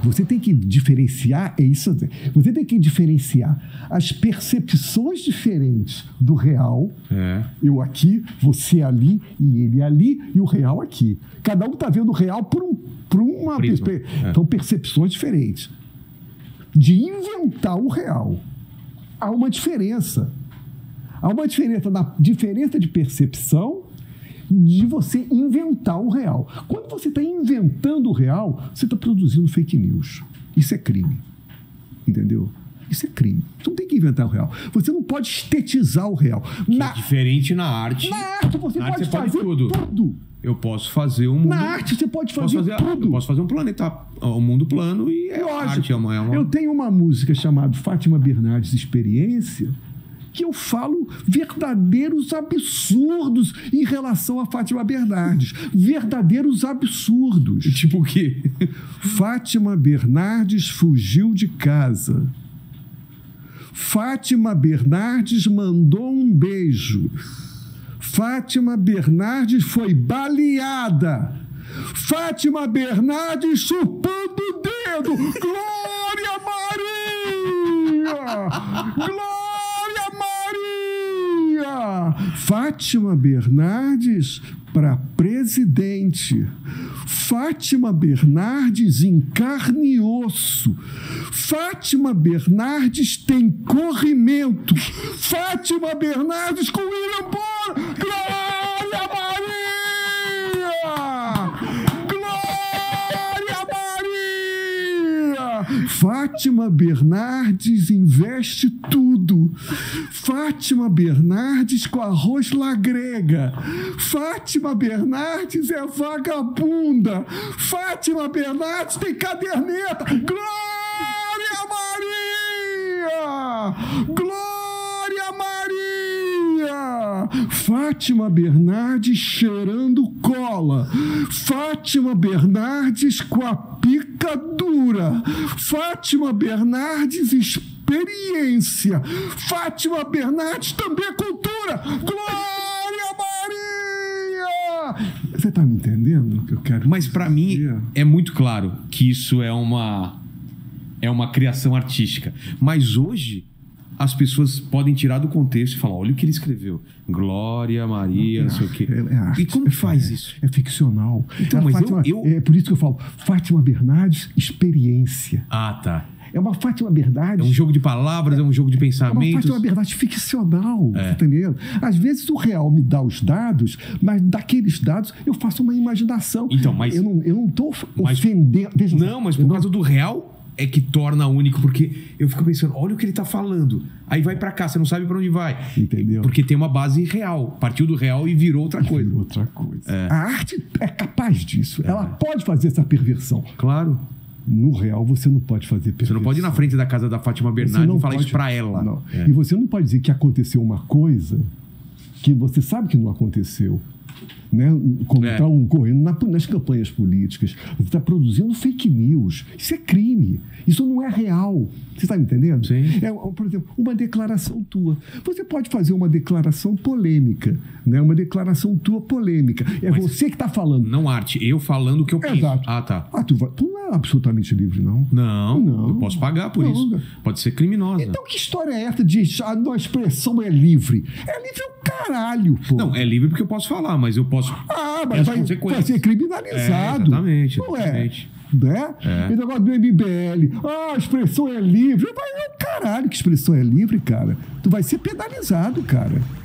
Você tem que diferenciar, é isso. Você tem que diferenciar as percepções diferentes do real. Eu aqui, você ali, e ele ali, e o real aqui. Cada um está vendo o real por uma perspectiva. Então, percepções diferentes. De inventar o real. Há uma diferença. Há uma diferença na diferença de percepção de você inventar o real. Quando você está inventando o real, você está produzindo fake news. Isso é crime. Entendeu? Isso é crime. Você não tem que inventar o real. Você não pode estetizar o real. É diferente na arte. Na arte você pode fazer tudo. Eu posso fazer um mundo... Na arte você pode fazer tudo. Eu posso fazer um planeta, um mundo plano e é arte. Eu tenho uma música chamada Fátima Bernardes Experiência, que eu falo verdadeiros absurdos em relação a Fátima Bernardes. Verdadeiros absurdos. Tipo o quê? Fátima Bernardes fugiu de casa. Fátima Bernardes mandou um beijo. Fátima Bernardes foi baleada. Fátima Bernardes chupando o dedo. Glória Maria! Glória Maria! Fátima Bernardes para presidente. Fátima Bernardes em carne e osso. Fátima Bernardes tem corrimento. Fátima Bernardes com William Bonner. Glória Maria! Glória Maria! Fátima Bernardes investe tudo. Fátima Bernardes com arroz lagrega. Fátima Bernardes é vagabunda. Fátima Bernardes tem caderneta. Glória Maria! Glória Maria! Fátima Bernardes cheirando cola. Fátima Bernardes com a pica dura. Fátima Bernardes experiência. Fátima Bernardes também é cultura. Glória Maria! Você está me entendendo o que eu quero? Mas para mim é muito claro que isso é uma criação artística. Mas hoje as pessoas podem tirar do contexto e falar, olha o que ele escreveu. Glória Maria, não sei o quê. E como faz isso? É ficcional. Então, mas Fátima, é por isso que eu falo, Fátima Bernardes, experiência. Ah, tá. É uma Fátima Bernardes... É um jogo de palavras, é um jogo de pensamentos. É uma Fátima Bernardes ficcional, tá entendendo? Às vezes o real me dá os dados, mas daqueles dados eu faço uma imaginação. Então, mas... Eu não estou ofendendo... Veja, não, mas por causa do real é que torna único, porque eu fico pensando, olha o que ele tá falando. Aí vai pra cá, você não sabe pra onde vai. Entendeu? Porque tem uma base real. Partiu do real e virou outra coisa. Virou outra coisa. A arte é capaz disso. Ela pode fazer essa perversão. Claro. No real, você não pode fazer perversão. Você não pode ir na frente da casa da Fátima Bernardes e falar isso pra ela. Não. E você não pode dizer que aconteceu uma coisa que você sabe que não aconteceu. Né? Como está ocorrendo nas campanhas políticas. Você está produzindo fake news. Isso é crime. Isso não é real. Você está me entendendo? Sim. Por exemplo, uma declaração tua. Você pode fazer uma declaração polêmica. Né? Uma declaração tua polêmica. Mas você que está falando. Não arte. Eu falando o que eu penso. Exato. Ah, tá. Tu não é absolutamente livre, não. Não. Eu posso pagar por isso. Pode ser criminosa. Então que história é essa de a expressão é livre? É livre o caralho, pô. Não, é livre porque eu posso falar, mas eu posso... mas vai ser criminalizado. Exatamente. Não é? Né? E o negócio do MBL. A expressão é livre. Vai, caralho, que expressão é livre, cara. Tu vai ser penalizado, cara.